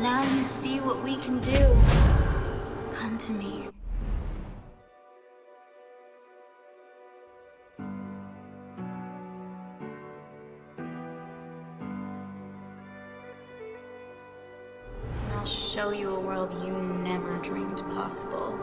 Now you see what we can do. Come to me. And I'll show you a world you never dreamed possible.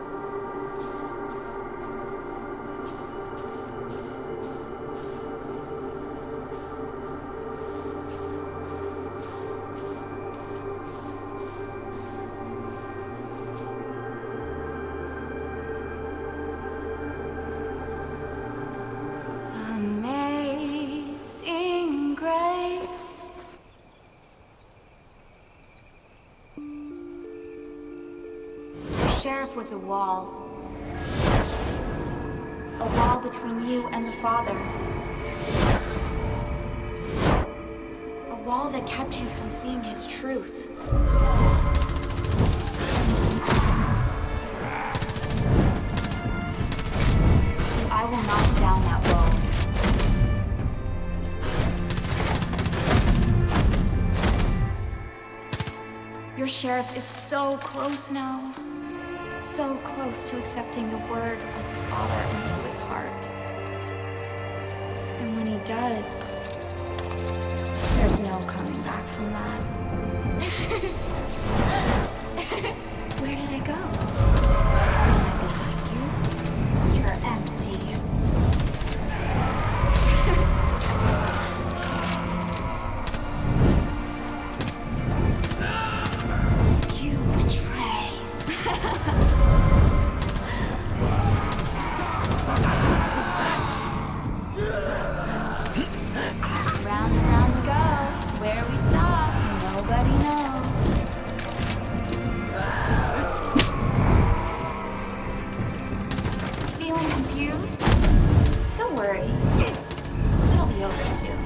Amazing grace. The sheriff was a wall. A wall between you and the Father. A wall that kept you from seeing his truth. I will knock down that wall. Your sheriff is so close now. So close to accepting the word of the Father into his heart. And when he does, there's no coming back from that. Where did I go? Behind you? You're empty. You betray. Round and round we go. Where we stop, nobody knows. Feeling confused? Don't worry. It'll be over soon.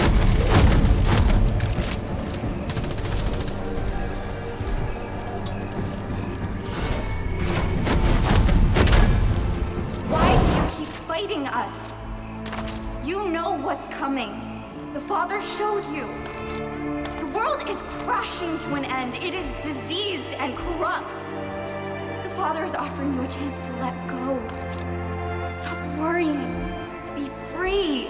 Why do you keep fighting us? You know what's coming. The Father showed you. The world is crashing to an end. It is diseased and corrupt. The Father is offering you a chance to let go. Stop worrying. To be free.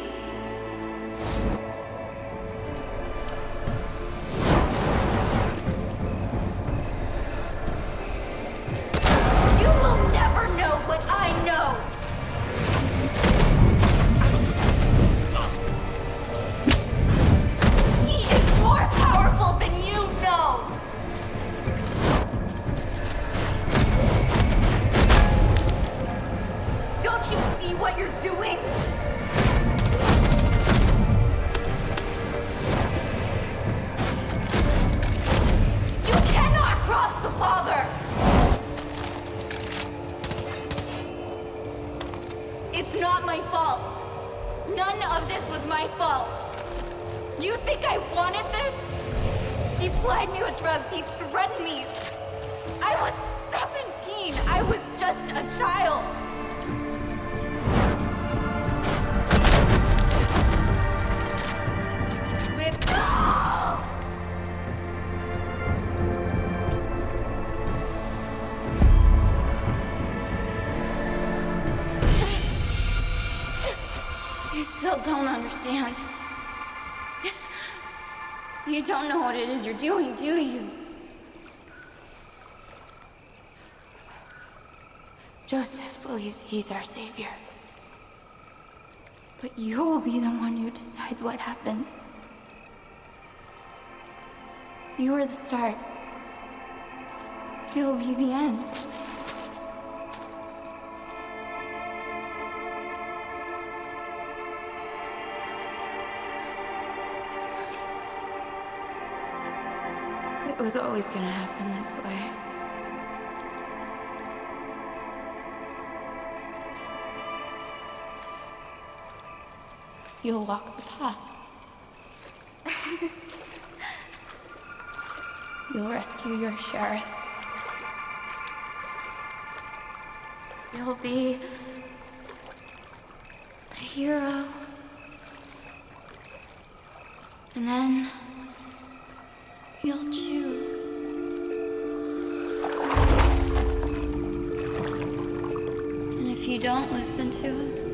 You will never know what I know. He is more powerful than you know. Don't you see what you're doing? You cannot cross the Father! It's not my fault. None of this was my fault. You think I wanted this? He plied me with drugs. He threatened me. I was 17. I was just a child. You still don't understand. You don't know what it is you're doing, do you? Joseph believes he's our savior. But you will be the one who decides what happens. You are the start. He'll be the end. It was always gonna happen this way. You'll walk the path. You'll rescue your sheriff. You'll be the hero. And then you'll choose. don't listen to him?